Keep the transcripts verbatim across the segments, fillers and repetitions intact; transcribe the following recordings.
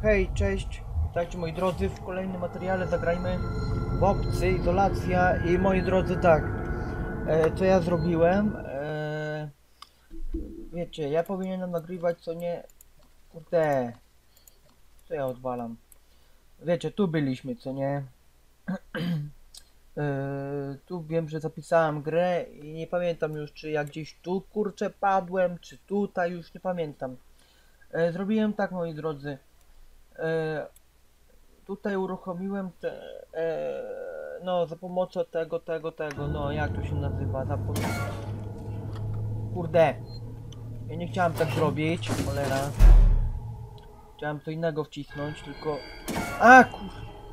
Hej, cześć, witajcie moi drodzy w kolejnym materiale. Zagrajmy w Obcy, Izolacja. I moi drodzy, tak, e, co ja zrobiłem, e, wiecie, ja powinienem nagrywać, co nie, kurde, co ja odwalam, wiecie, tu byliśmy, co nie, e, tu wiem, że zapisałem grę i nie pamiętam już, czy ja gdzieś tu, kurczę, padłem, czy tutaj, już nie pamiętam. E, zrobiłem tak, moi drodzy. E, Tutaj uruchomiłem te, e, no za pomocą tego, tego, tego, no jak to się nazywa, za pomocą... Kurde, ja nie chciałem tak zrobić, cholera. Chciałem co innego wcisnąć, tylko... A kur...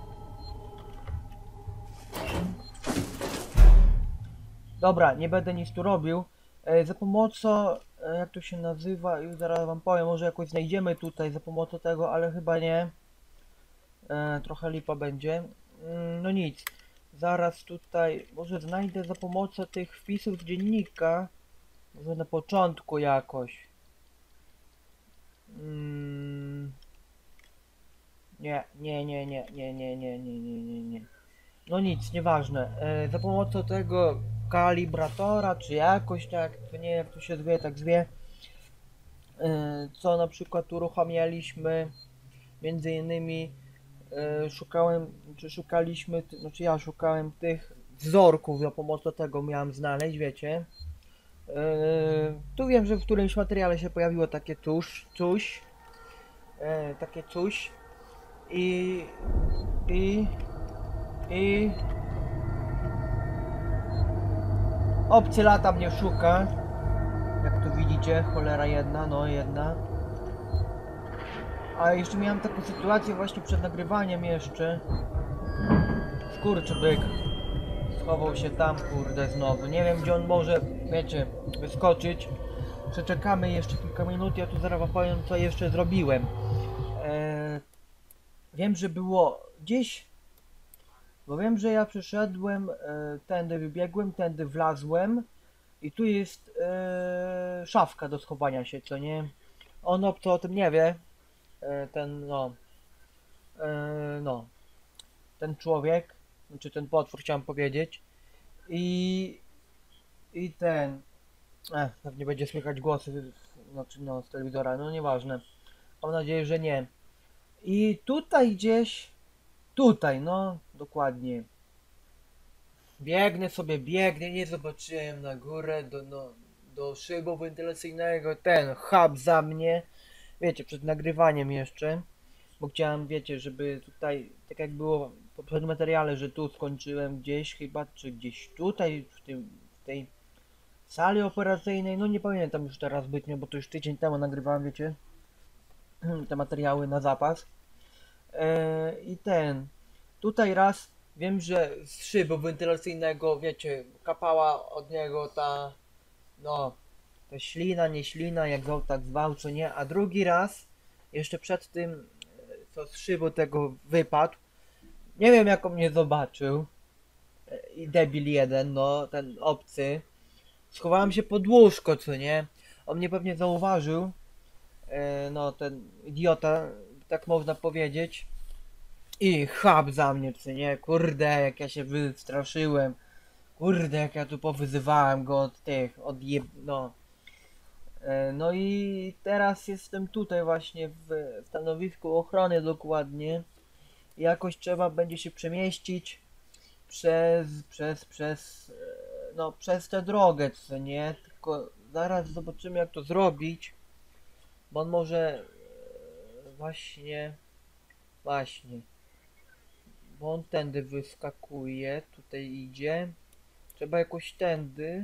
Dobra, nie będę nic tu robił. E, za pomocą, e, jak to się nazywa, już zaraz wam powiem, może jakoś znajdziemy tutaj za pomocą tego, ale chyba nie. E, trochę lipa będzie. Mm, no nic. Zaraz tutaj, może znajdę za pomocą tych wpisów z dziennika. Może na początku jakoś. Mm, nie, nie, nie, nie, nie, nie, nie, nie, nie, nie, nie. No nic, nieważne. E, za pomocą tego kalibratora, czy jakoś tak, to nie jak to się zwie, tak zwie. E, co na przykład uruchamialiśmy, między innymi e, szukałem, czy szukaliśmy, ty- znaczy ja szukałem tych wzorków, za pomocą tego miałem znaleźć, wiecie. E, tu wiem, że w którymś materiale się pojawiło takie tuż, coś, e, takie coś i, i, i obcy lata mnie szuka, jak tu widzicie, cholera jedna, no jedna. A jeszcze miałem taką sytuację właśnie przed nagrywaniem jeszcze. Skurczybyk schował się tam, kurde, znowu. Nie wiem, gdzie on może, wiecie, wyskoczyć. Przeczekamy jeszcze kilka minut, ja tu zaraz wam powiem, co jeszcze zrobiłem. Eee, wiem, że było gdzieś, bo wiem, że ja przeszedłem, e, tędy wybiegłem, tędy wlazłem i tu jest e, szafka do schowania się, co nie? On obco o tym nie wie, e, ten, no, e, no, ten człowiek, znaczy ten potwór, chciałem powiedzieć. I, i ten, eh, pewnie będzie słychać głosy, znaczy no, z telewizora, no nieważne. Mam nadzieję, że nie. I tutaj gdzieś, tutaj, no, dokładnie. Biegnę sobie, biegnę, nie zobaczyłem na górę do, no, do szybu wentylacyjnego, ten hub za mnie, wiecie, przed nagrywaniem jeszcze, bo chciałem, wiecie, żeby tutaj, tak jak było w poprzednim materiale, że tu skończyłem gdzieś chyba, czy gdzieś tutaj, w, tym, w tej sali operacyjnej, no nie pamiętam już teraz zbytnio, bo to już tydzień temu nagrywałem, wiecie, te materiały na zapas. Eee, I ten, tutaj raz wiem, że z szybu wentylacyjnego, wiecie, kapała od niego ta, no, ta ślina, nie ślina, jak go tak zwał, co nie, a drugi raz, jeszcze przed tym, e, co z szybu tego wypadł, nie wiem jak on mnie zobaczył, e, i debil jeden, no, ten obcy, schowałem się pod łóżko, co nie, on mnie pewnie zauważył, e, no, ten idiota, tak można powiedzieć, i chab za mnie, czy nie? Kurde, jak ja się wystraszyłem. Kurde, jak ja tu powyzywałem go od tych, od jeb... no. E, No i teraz jestem tutaj właśnie w stanowisku ochrony dokładnie. I jakoś trzeba będzie się przemieścić przez, przez, przez, e, no przez tę drogę, co nie? Tylko zaraz zobaczymy jak to zrobić. Bo on może e, właśnie, właśnie. Bo on tędy wyskakuje, tutaj idzie. Trzeba jakoś tędy.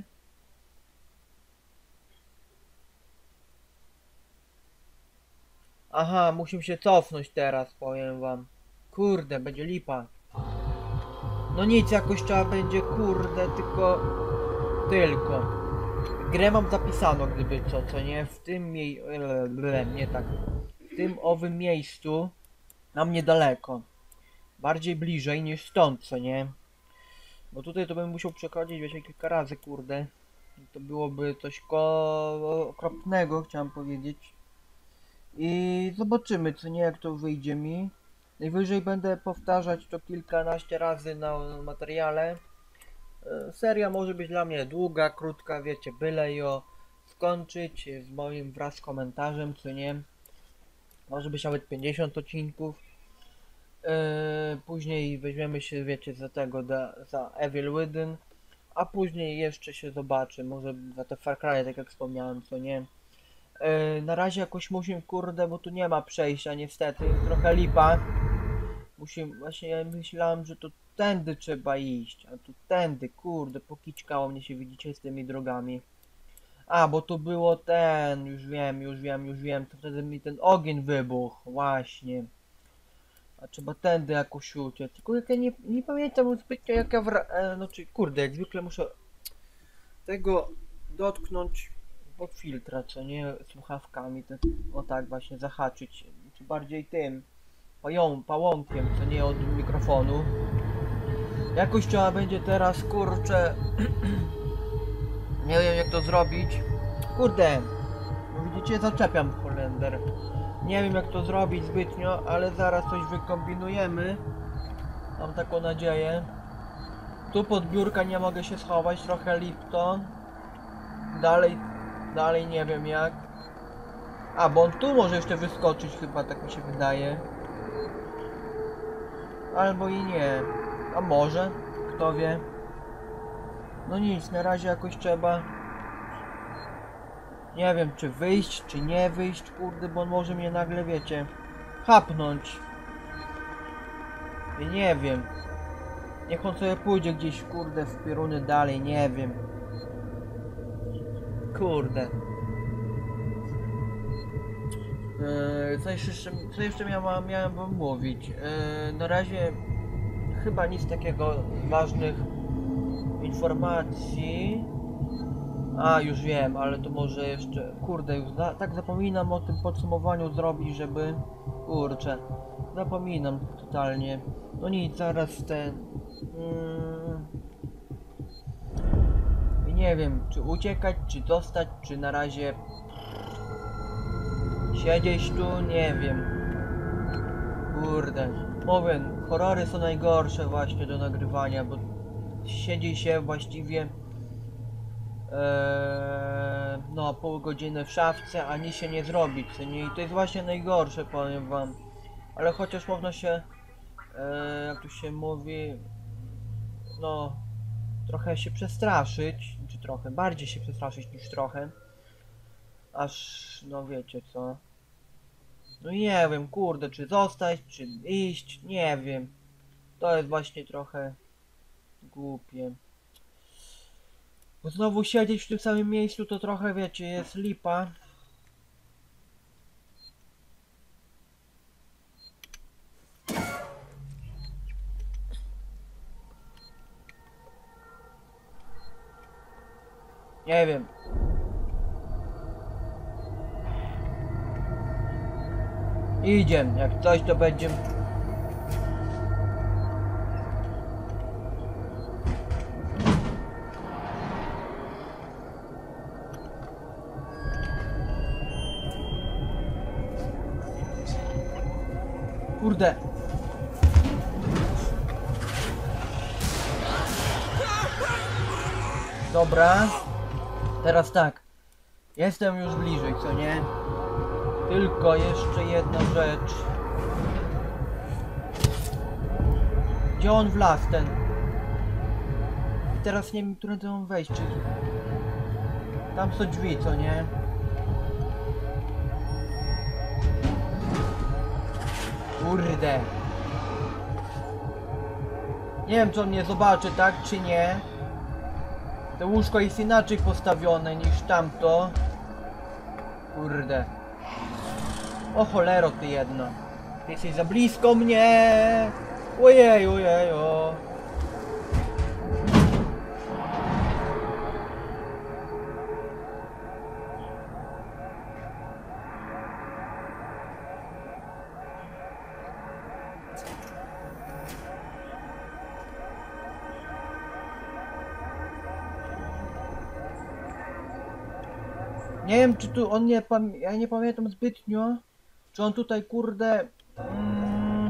Aha, musimy się cofnąć teraz, powiem wam. Kurde, będzie lipa. No nic, jakoś trzeba będzie, kurde, tylko... Tylko. Grę mam zapisano, gdyby co, co nie? W tym mie... nie tak. W tym owym miejscu. Nam niedaleko. Bardziej bliżej niż stąd, co nie? Bo tutaj to bym musiał przechodzić, wiecie, kilka razy, kurde. To byłoby coś ko... okropnego, chciałem powiedzieć. I i zobaczymy, co nie, jak to wyjdzie mi. Najwyżej będę powtarzać to kilkanaście razy na materiale. E, Seria może być dla mnie długa, krótka, wiecie, byle ją skończyć z moim wraz z komentarzem, co nie. Może być nawet pięćdziesiąt odcinków. E, Później weźmiemy się, wiecie, za tego, da, za Evil Within. A później jeszcze się zobaczy, może za te Far Cry, tak jak wspomniałem, co nie. E, na razie jakoś musimy, kurde, bo tu nie ma przejścia niestety, trochę lipa. Musimy, właśnie ja myślałem, że to tędy trzeba iść, a tu tędy, kurde, pokiczkało mnie się, widzicie, z tymi drogami. A, bo tu było ten, już wiem, już wiem, już wiem, to wtedy mi ten ogień wybuchł, właśnie. A trzeba tędy jakoś uciec, tylko jak ja nie, nie pamiętam zbytnio jak ja wra... E, no czy, kurde, jak zwykle muszę tego dotknąć pod filtra, co nie, słuchawkami, to, o tak właśnie zahaczyć, czy bardziej tym pająk, pałąkiem, co nie od mikrofonu. Jakoś trzeba będzie teraz, kurczę, nie wiem jak to zrobić. Kurde, no widzicie, zaczepiam Holender. Nie wiem jak to zrobić zbytnio, ale zaraz coś wykombinujemy. Mam taką nadzieję. Tu pod biurka nie mogę się schować, trochę Lipton. Dalej, dalej nie wiem jak. A, bo on tu może jeszcze wyskoczyć chyba, tak mi się wydaje. Albo i nie. A może? Kto wie? No nic, na razie jakoś trzeba... Nie wiem, czy wyjść, czy nie wyjść, kurde, bo on może mnie nagle, wiecie, chapnąć. I nie wiem. Niech on sobie pójdzie gdzieś, kurde, w pioruny dalej, nie wiem. Kurde. Eee, co jeszcze, co jeszcze miałem, miałem wam mówić? Eee, na razie chyba nic takiego ważnych informacji. A, już wiem, ale to może jeszcze... Kurde, już za, tak zapominam o tym podsumowaniu zrobić, żeby... Kurczę, zapominam totalnie. No nic, zaraz ten... Mm, i nie wiem, czy uciekać, czy dostać, czy na razie... Siedzieć tu, nie wiem. Kurde. Mówię, horrory są najgorsze właśnie do nagrywania, bo... Siedzi się właściwie... Eee, no pół godziny w szafce, ani się nie zrobi, co nie? I to jest właśnie najgorsze, powiem wam. Ale chociaż można się, eee, jak tu się mówi, no trochę się przestraszyć, czy trochę, bardziej się przestraszyć niż trochę. Aż, no wiecie co. No nie wiem, kurde, czy zostać, czy iść, nie wiem. To jest właśnie trochę głupie. Bo znowu siedzieć w tym samym miejscu to trochę, wiecie, jest lipa. Nie wiem. Idzie, jak coś to będzie... Kurde. Dobra. Teraz tak. Jestem już bliżej, co nie? Tylko jeszcze jedna rzecz. Gdzie on wlazł ten? I teraz nie wiem, którędy mam wejść, czy... Tam są drzwi, co nie? Kurde. Nie wiem, czy on mnie zobaczy, tak, czy nie. To łóżko jest inaczej postawione niż tamto. Kurde. O cholero, ty jedna. Ty jesteś za blisko mnie. Ojej, ojej, o. Nie wiem, czy tu on nie pam... Ja nie pamiętam zbytnio, Czy on tutaj, kurde... Mm,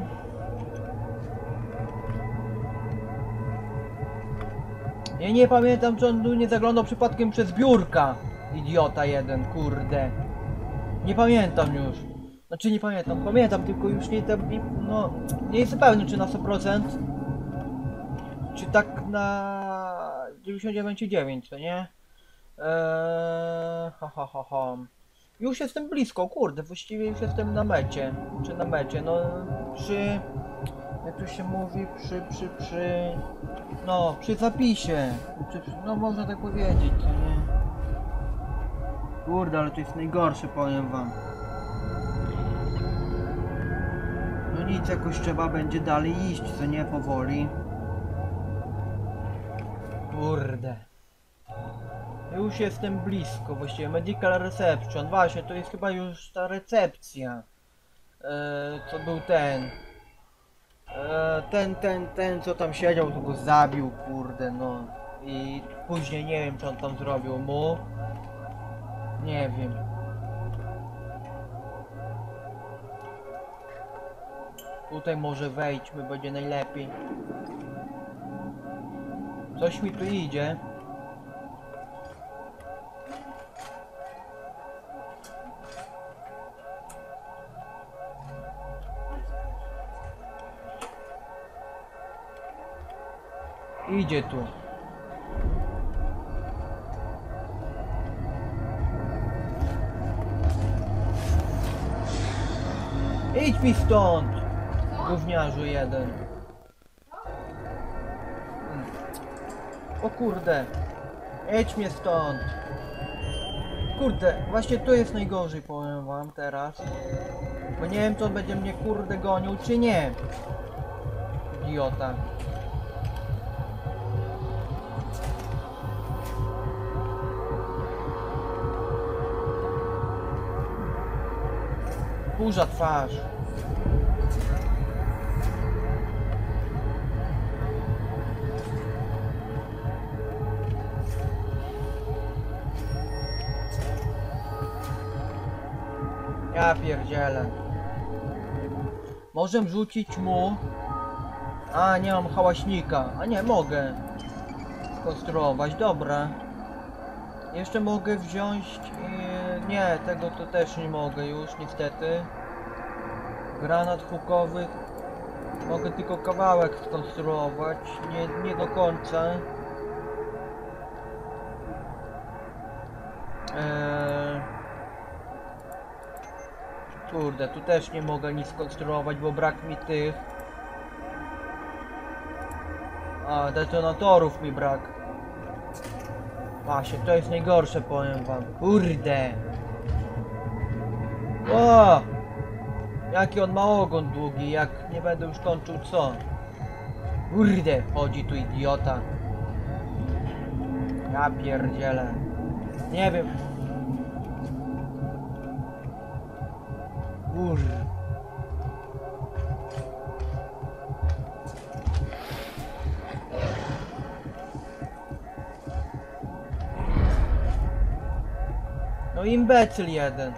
ja nie pamiętam, czy on tu nie zaglądał przypadkiem przez biurka. Idiota jeden, kurde. Nie pamiętam już. Znaczy nie pamiętam, pamiętam, tylko już nie, nie no... Nie jestem pewny, czy na sto procent. Czy tak na... dziewięćdziesiąt dziewięć przecinek dziewięć, to nie? Eee, ha, ha, ha, ha. Już jestem blisko, kurde, właściwie już jestem na mecie. Czy na mecie, no przy... Jak to się mówi, przy, przy, przy... No, przy zapisie. Przy, przy, no można tak powiedzieć, co nie? Kurde, ale to jest najgorsze, powiem wam. No nic, jakoś trzeba będzie dalej iść, co nie, powoli. Kurde. Już jestem blisko, właściwie Medical Reception, właśnie, to jest chyba już ta recepcja. Eee, co był ten. Eee, ten, ten, ten, co tam siedział, to go zabił, kurde, no. I później nie wiem, co on tam zrobił mu. Nie wiem. Tutaj może wejdźmy, będzie najlepiej. Coś mi tu idzie. Idzie tu. Idź mi stąd! Gówniarzu jeden. Hmm. O kurde. Idź mnie stąd. Kurde, właśnie to jest najgorzej, powiem wam teraz. Bo nie wiem, czy on będzie mnie kurde gonił, czy nie. Idiota. Burza twarz. Ja pierdzielę. Możemy rzucić mu. A, nie mam hałaśnika. A nie, mogę skonstruować, dobra. Jeszcze mogę wziąć... Yy, nie, tego to też nie mogę już, niestety. Granat hukowy. Mogę tylko kawałek skonstruować, nie, nie do końca. Eee... Kurde, tu też nie mogę nic skonstruować, bo brak mi tych. A, detonatorów mi brak. Właśnie, to jest najgorsze, powiem wam. Kurde! O! Jaki on ma ogon długi, jak nie będę już kończył, co? Kurde, chodzi tu idiota. Ja pierdzielę. Nie wiem. Kurde. No imbecyl jeden.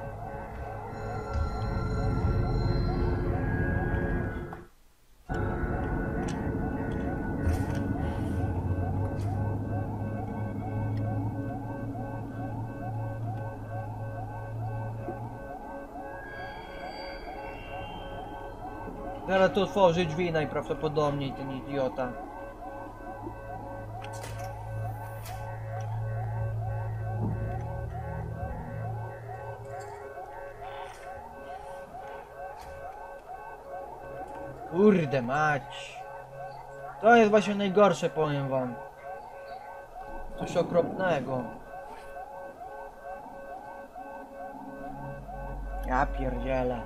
Teraz to otworzy drzwi najprawdopodobniej, ten idiota. Kurde mać. To jest właśnie najgorsze, powiem wam. Coś okropnego. Ja pierdzielę.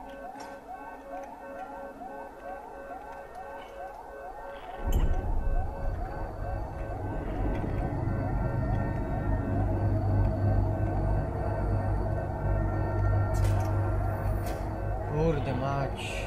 Kurde mać.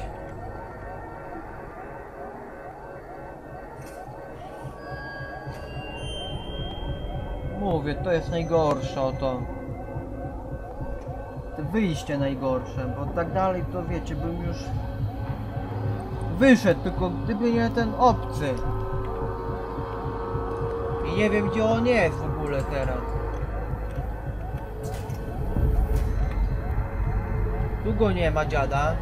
Mówię, to jest najgorsze o to. Te wyjście najgorsze, bo tak dalej to wiecie, bym już wyszedł, tylko gdyby nie ten obcy. I nie wiem, gdzie on jest w ogóle teraz. Tu go nie ma, dziada.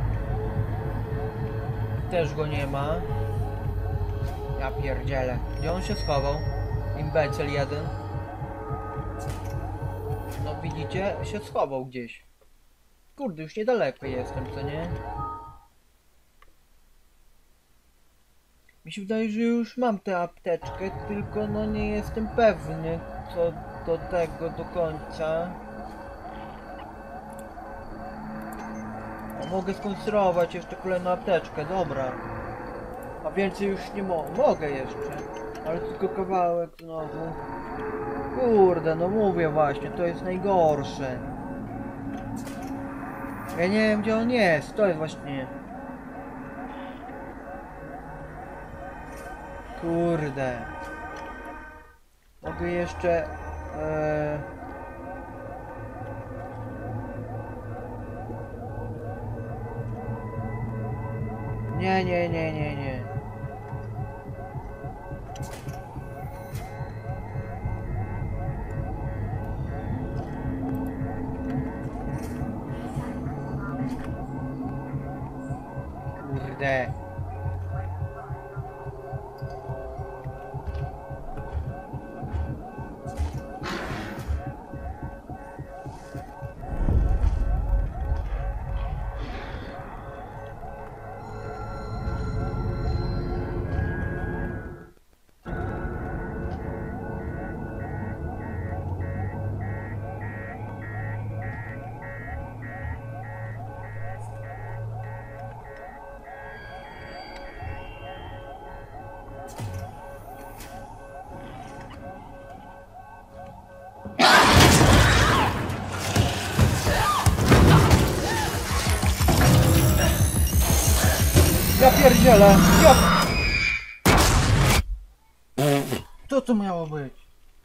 Też go nie ma. Ja pierdzielę. Gdzie on się schował? Imbecyl jeden. No widzicie? Się schował gdzieś. Kurde, już niedaleko jestem, co nie? Mi się wydaje, że już mam tę apteczkę, tylko no nie jestem pewny co do tego do końca. O, mogę skonstruować jeszcze kolejną apteczkę, dobra. A więcej już nie mo mogę jeszcze. Ale tylko kawałek znowu. Kurde, no mówię właśnie, to jest najgorsze. Ja nie wiem, gdzie on jest, to jest właśnie... Kurde. Mogę jeszcze... E... Nie, nie, nie, nie, nie. Kurde. Ja pierdzielę! Ja... Co to miało być?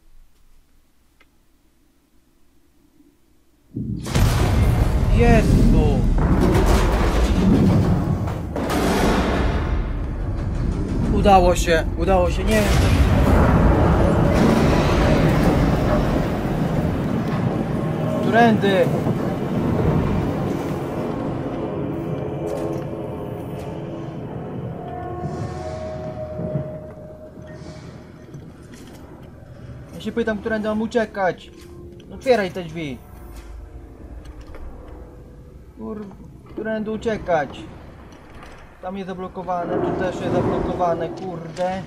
Jezu! Udało się, udało się, nie wiem co... Którędy? Ja się pytam, którędy mam uciekać. No otwieraj te drzwi. Kur... Którędy uciekać? Tam jest zablokowane, tu też jest zablokowane, kurde.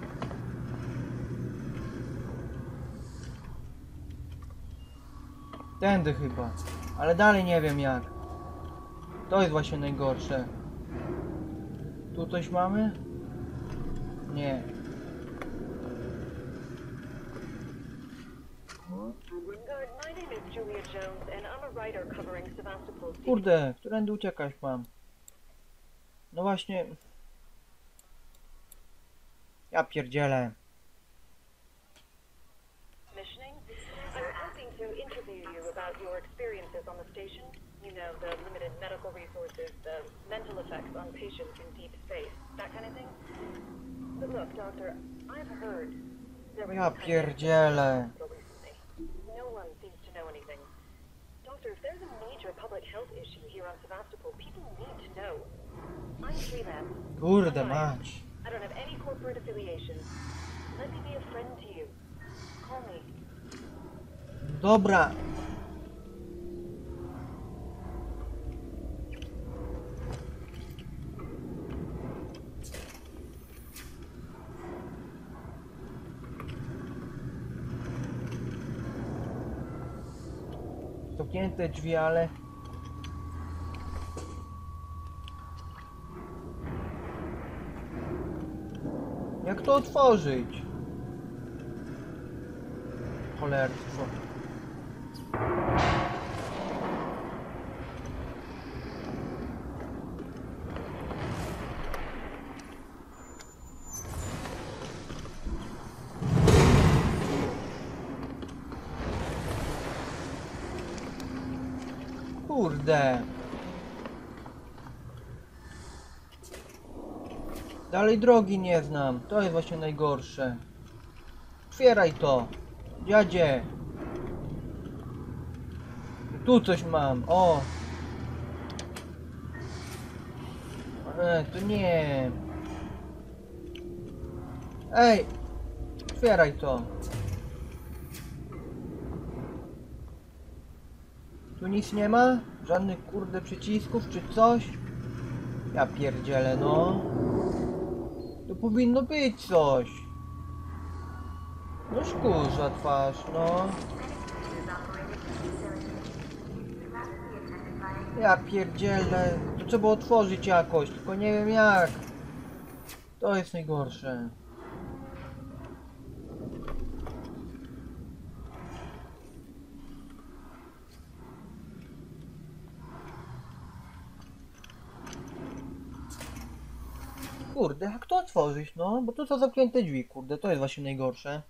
Tędy chyba. Ale dalej nie wiem jak. To jest właśnie najgorsze. Tu coś mamy? Nie. Kurde, którędy uciekać mam? No właśnie. Ja pierdzielę. You know, the limited medical resources, the mental effects on patients in deep space, that kind of thing. But look, doctor, I've heard there was ja pierdzielę. No one seems to know anything. Doctor, if there's a major public health issue here on Sevastopol, people need to know. I'm freelance. Kurde mać. I don't have any corporate affiliations. Let me be a friend to you. Call me. Dobra. Zamknięte drzwi, ale... Jak to otworzyć? Cholerstwo. Kurde. Dalej drogi nie znam. To jest właśnie najgorsze. Otwieraj to. Dziadzie. Tu coś mam. O. E, to nie. Ej. Otwieraj to. Tu nic nie ma? Żadnych kurde przycisków czy coś? Ja pierdzielę, no. To powinno być coś. No szkurza twarz, no. Ja pierdzielę. To trzeba otworzyć jakoś, tylko nie wiem jak. To jest najgorsze. Kurde, jak to otworzyć, no? Bo to są zamknięte drzwi, kurde, to jest właśnie najgorsze.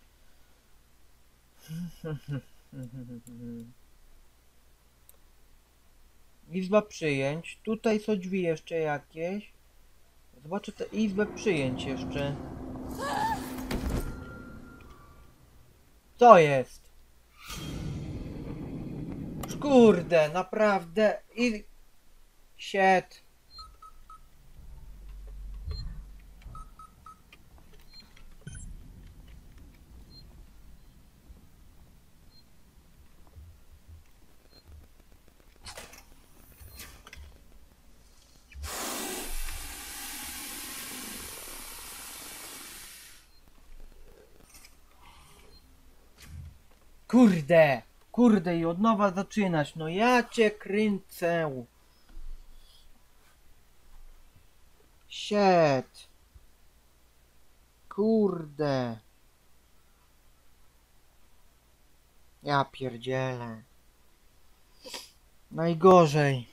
Izba przyjęć. Tutaj są drzwi jeszcze jakieś. Zobaczę tę izbę przyjęć jeszcze. Co jest? Kurde, naprawdę. I... Shit. Kurde, kurde i od nowa zaczynać, no ja cię kręcę. Shit. Kurde. Ja pierdzielę. Najgorzej.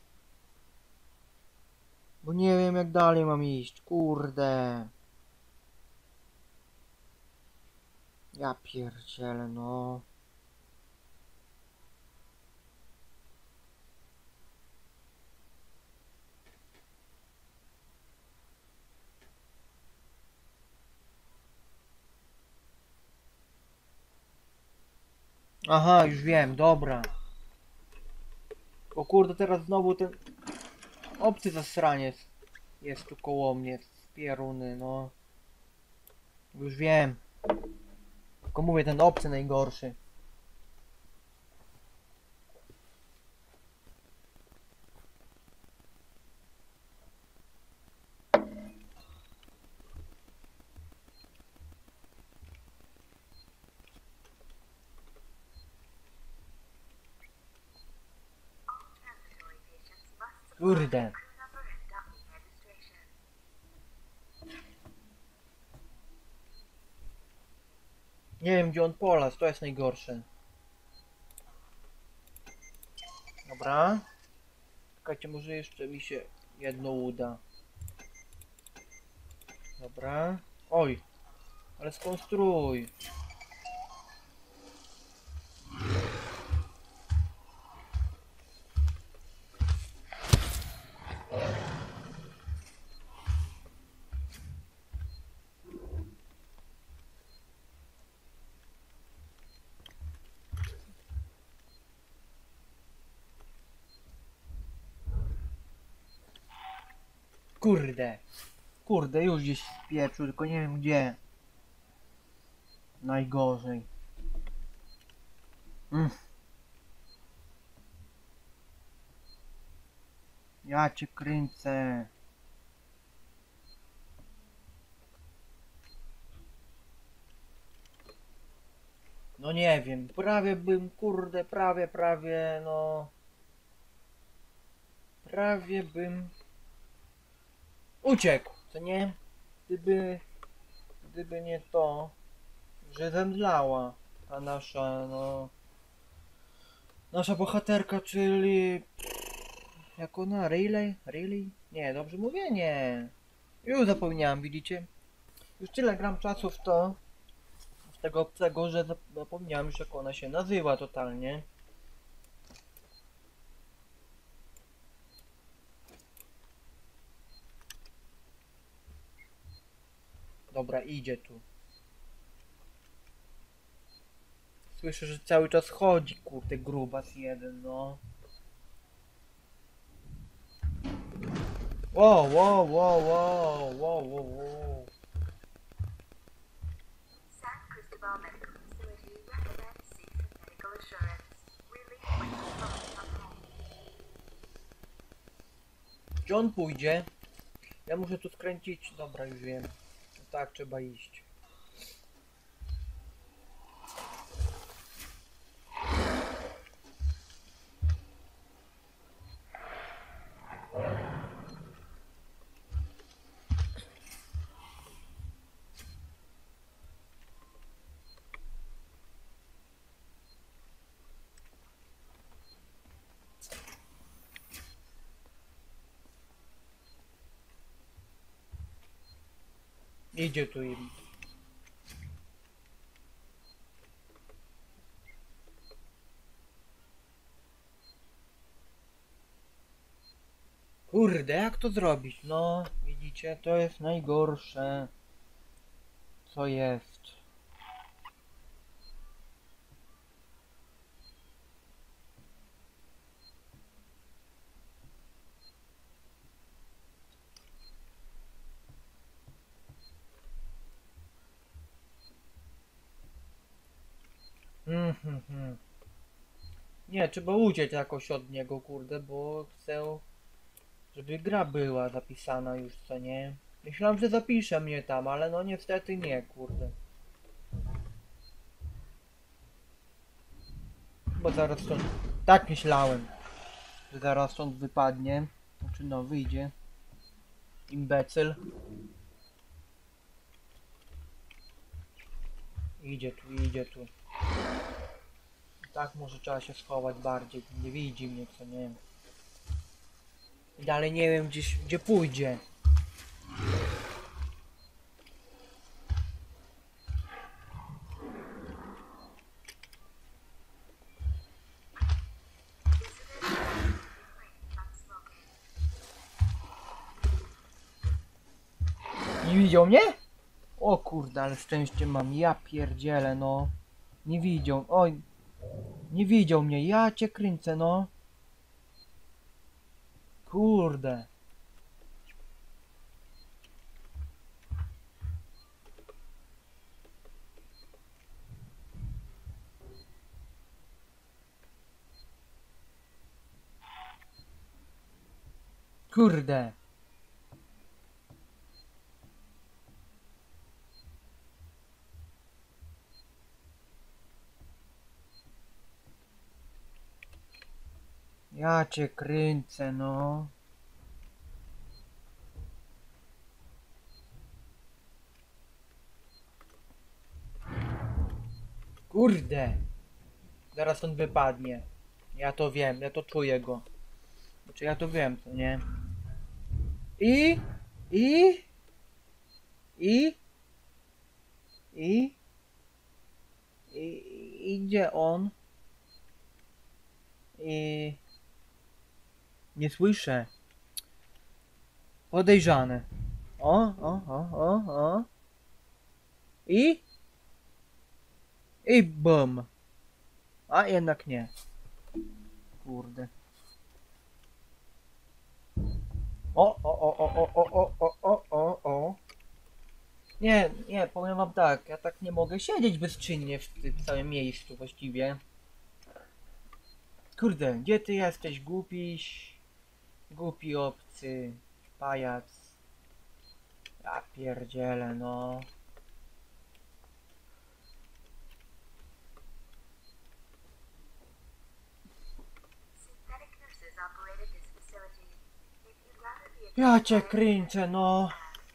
Bo nie wiem jak dalej mam iść, kurde. Ja pierdzielę, no. Aha, już wiem, dobra. O kurde, teraz znowu ten obcy zasraniec jest tu koło mnie, pieruny, no. Już wiem. Tylko mówię, ten obcy najgorszy. Kurde. Nie wiem gdzie on polas, to jest najgorsze. Dobra. Czekajcie, może jeszcze mi się jedno uda. Dobra. Oj. Ale skonstruuj. Kurde. Kurde, już gdzieś spieprzył, tylko nie wiem gdzie. Najgorzej. Mm. Ja cię kręcę. No nie wiem, prawie bym, kurde, prawie, prawie, no... Prawie bym... Uciekł, co nie? Gdyby... Gdyby nie to, że zemdlała ta nasza, no... Nasza bohaterka, czyli... Jak ona? Riley? Riley? Nie, dobrze mówię? Nie. Już zapomniałem, widzicie? Już tyle gram czasu w to, z tego obcego, że zapomniałem już jak ona się nazywa totalnie. Dobra, idzie tu. Słyszę, że cały czas chodzi, kurde, grubas jeden, no. Wow, wow, wow, wow, wow, wow, wow. San Cristobal Medical Facility recommends seeking medical assurance. Relinquish phone from home. Gdzie on pójdzie? Ja muszę tu skręcić. Dobra, już wiem. No tak, trzeba iść. Idzie tu im. Kurde, jak to zrobić? No, widzicie, to jest najgorsze, co jest. Mhm, mhm. Nie, trzeba uciec jakoś od niego, kurde, bo chcę, żeby gra była zapisana już, co nie? Myślałem, że zapisze mnie tam, ale no niestety nie, kurde. Bo zaraz stąd... Tak myślałem, że zaraz stąd wypadnie. Znaczy no, wyjdzie. Imbecyl. Idzie tu, idzie tu. Tak może trzeba się schować bardziej. Nie widzi mnie, co nie wiem. I dalej nie wiem gdzieś, gdzie pójdzie. Nie widział mnie? O kurde, ale szczęście mam. Ja pierdzielę, no. Nie widział. Oj. Nie widział mnie. Ja cię kręcę, no. Kurde. Kurde. Ja cię kręcę, no. Kurde. Zaraz on wypadnie. Ja to wiem, ja to czuję go. Znaczy ja to wiem, co nie? I? I? I? I? I? I gdzie on? I... Nie słyszę. Podejrzane. O, o, o, o, o. I? I bum. A jednak nie. Kurde. O, o, o, o, o, o, o, o, o, o. Nie, nie, powiem wam tak, ja tak nie mogę siedzieć bezczynnie w tym całym miejscu właściwie. Kurde, gdzie ty jesteś, głupiś? Głupi obcy, pajac. Ja pierdzielę, no. Synthetic nurses operated this facility. If you'd rather be a Ja cię kręcę, no.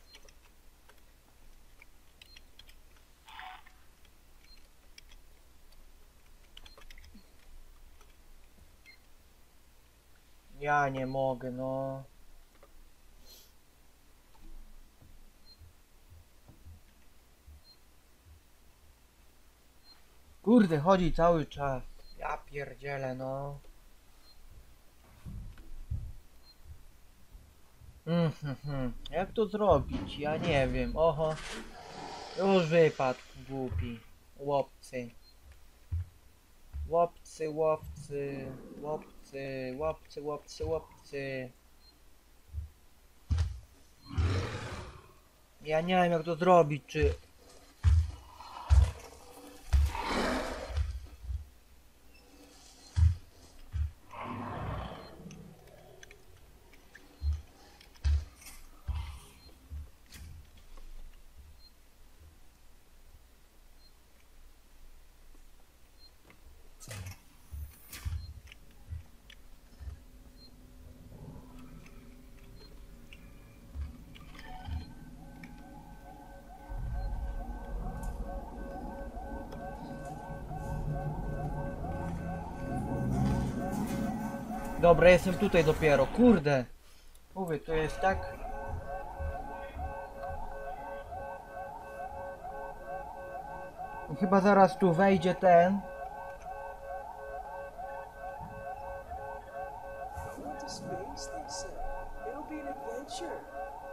Ja nie mogę, no. Kurde, chodzi cały czas. Ja pierdzielę, no. Mhm, jak to zrobić? Ja nie wiem. Oho. Już wypadł, głupi. Łopcy. Łopcy, łopcy, łopcy, łopcy, łopcy, łopcy. Ja nie wiem jak to zrobić, czy... Dobra, jestem tutaj dopiero, kurde. Mówię, to jest tak... Chyba zaraz tu wejdzie ten. Going to space, they said. It'll be an adventure.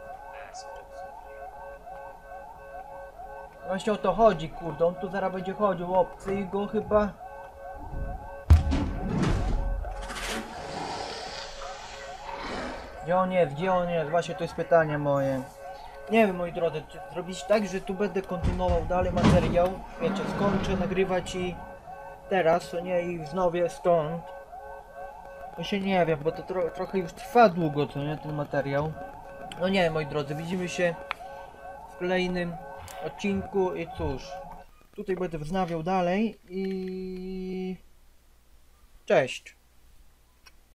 Właśnie o to chodzi, kurde. On tu zaraz będzie chodził, obcy i go chyba... Gdzie on jest? Gdzie on jest? Właśnie to jest pytanie moje. Nie wiem, moi drodzy, czy zrobić tak, że tu będę kontynuował dalej materiał. Wiecie, skończę nagrywać i teraz, to nie, i wznowię stąd. Właśnie nie wiem, bo to tro trochę już trwa długo, co nie, ten materiał. No nie, moi drodzy, widzimy się w kolejnym odcinku i cóż. Tutaj będę wznawiał dalej i... Cześć!